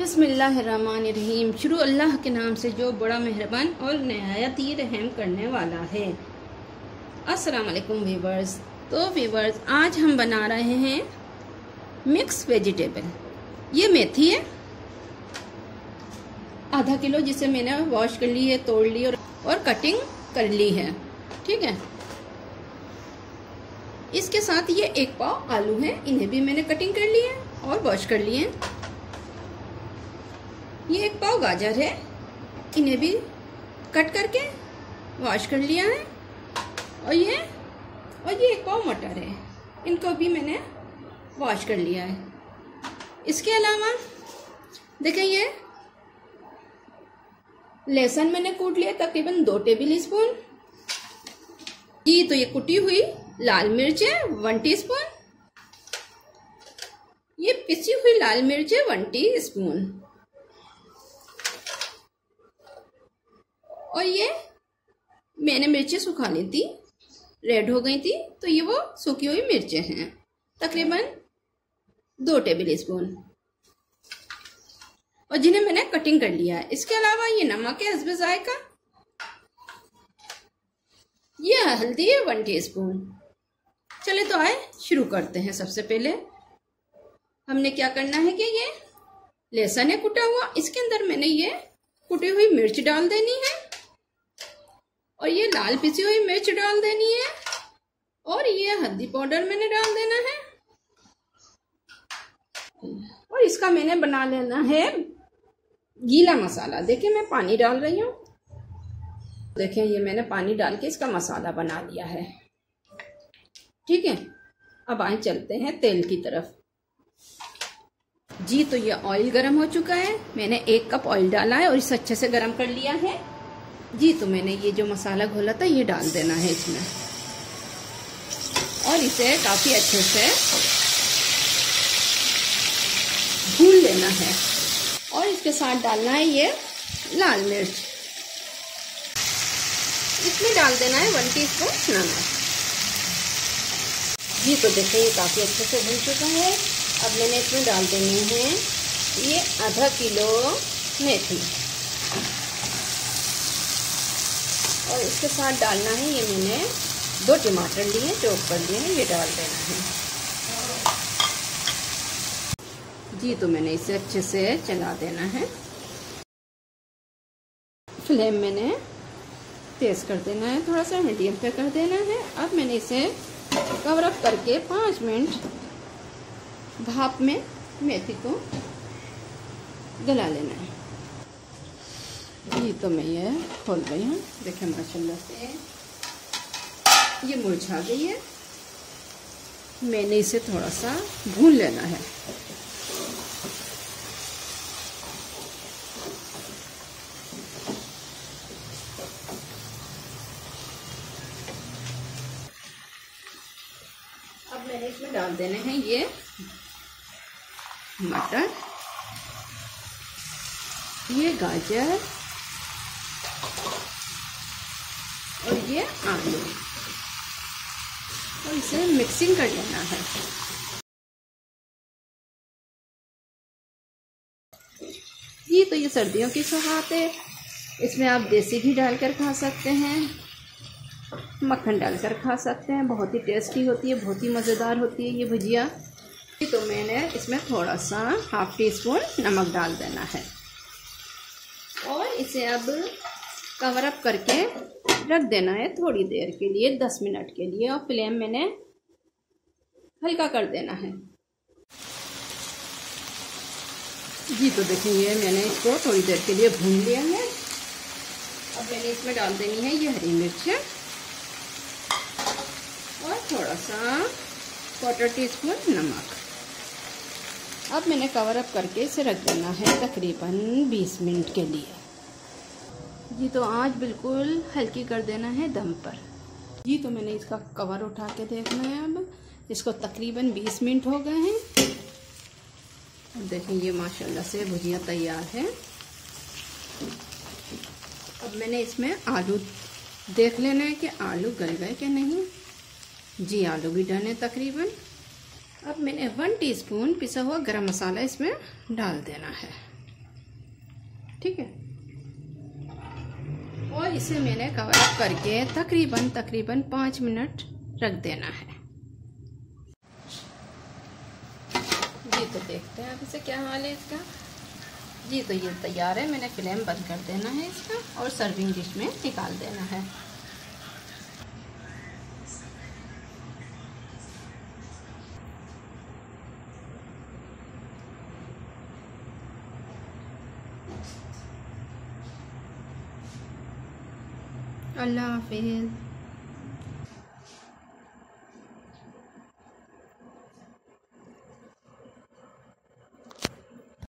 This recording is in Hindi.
बिस्मिल्लाहिर्रहमानिर्रहीम। शुरू अल्लाह के नाम से जो बड़ा मेहरबान और नहायत ही रहम करने वाला है। अस्सलाम वालेकुम वीवर्स। तो वीवर्स, आज हम बना रहे हैं मिक्स वेजिटेबल। ये मेथी है आधा किलो, जिसे मैंने वॉश कर ली है, तोड़ ली और कटिंग कर ली है। ठीक है। इसके साथ ये 1 पाव आलू है, इन्हें भी मैंने कटिंग कर ली है और वॉश कर लिए हैं। ये 1 पाव गाजर है, इन्हें भी कट करके वॉश कर लिया है। और ये 1 पाव मटर है, इनको भी मैंने वॉश कर लिया है। इसके अलावा देखें, ये लहसुन मैंने कूट लिया तकरीबन 2 टेबल स्पून। जी तो ये कुटी हुई लाल मिर्च है 1 टीस्पून। ये पिसी हुई लाल मिर्च है 1 टीस्पून। और ये मैंने मिर्चें सुखा ली थी, रेड हो गई थी, तो ये वो सूखी हुई मिर्चें हैं तकरीबन 2 टेबल स्पून, और जिन्हें मैंने कटिंग कर लिया है। इसके अलावा ये नमक है हस्बे जायका, ये हल्दी है 1 टीस्पून। चले तो आए शुरू करते हैं। सबसे पहले हमने क्या करना है कि ये लहसुन है कुटा हुआ, इसके अंदर मैंने ये कुटी हुई मिर्च डाल देनी है, और ये लाल पिसी हुई मिर्च डाल देनी है, और ये हल्दी पाउडर मैंने डाल देना है। और इसका मैंने बना लेना है गीला मसाला। देखिए मैं पानी डाल रही हूँ। देखिए ये मैंने पानी डाल के इसका मसाला बना लिया है। ठीक है। अब आए चलते हैं तेल की तरफ। जी तो ये ऑयल गरम हो चुका है, मैंने 1 कप ऑयल डाला है और इसे अच्छे से गरम कर लिया है। जी तो मैंने ये जो मसाला घोला था ये डाल देना है इसमें, और इसे काफी अच्छे से भून लेना है। और इसके साथ डालना है ये लाल मिर्च, इसमें डाल देना है 1 टीस्पून नमक। जी तो देखिए ये काफी अच्छे से भून चुका है। अब मैंने इसमें डाल देनी है ये आधा किलो मेथी, और इसके साथ डालना है ये मैंने 2 टमाटर लिए, चॉप कर लिए हैं, ये डाल देना है। जी तो मैंने इसे अच्छे से चला देना है। फ्लेम मैंने तेज कर देना है, थोड़ा सा मीडियम पे कर देना है। अब मैंने इसे कवर अप करके 5 मिनट भाप में मेथी को गला लेना है। जी तो मैं ये खोल रही हूँ। देखिए माशाल्लाह से ये मुरझा गई है। मैंने इसे थोड़ा सा भून लेना है। अब मैंने इसमें डाल देने हैं ये मटर, ये गाजर और ये आलू, और इसे मिक्सिंग कर लेना है। ये तो ये सर्दियों की सौगात है। इसमें आप देसी घी डालकर खा सकते हैं, मक्खन डालकर खा सकते हैं। बहुत ही टेस्टी होती है, बहुत ही मज़ेदार होती है ये भुजिया। तो मैंने इसमें थोड़ा सा 1/2 टीस्पून नमक डाल देना है, और इसे अब कवर अप करके रख देना है थोड़ी देर के लिए, 10 मिनट के लिए, और फ्लेम मैंने हल्का कर देना है। जी तो देखिए मैंने इसको थोड़ी देर के लिए भून लिया है। अब मैंने इसमें डाल देनी है ये हरी मिर्च और थोड़ा सा 1/4 टीस्पून नमक। अब मैंने कवर अप करके इसे रख देना है तकरीबन 20 मिनट के लिए। जी तो आज बिल्कुल हल्की कर देना है दम पर। जी तो मैंने इसका कवर उठा के देखना है। अब इसको तकरीबन 20 मिनट हो गए हैं। देखें ये माशाल्लाह से भुजिया तैयार है। अब मैंने इसमें आलू देख लेना है कि आलू गल गए कि नहीं। जी आलू भी डन है तकरीबन। अब मैंने 1 टीस्पून पिसा हुआ गरम मसाला इसमें डाल देना है। ठीक है। और इसे मैंने कवर अप करके तकरीबन 5 मिनट रख देना है। जी तो देखते हैं अब इसे क्या हाल है इसका। जी तो ये तैयार है। मैंने फ्लेम बंद कर देना है इसका और सर्विंग डिश में निकाल देना है। अल्लाह हाफिज़।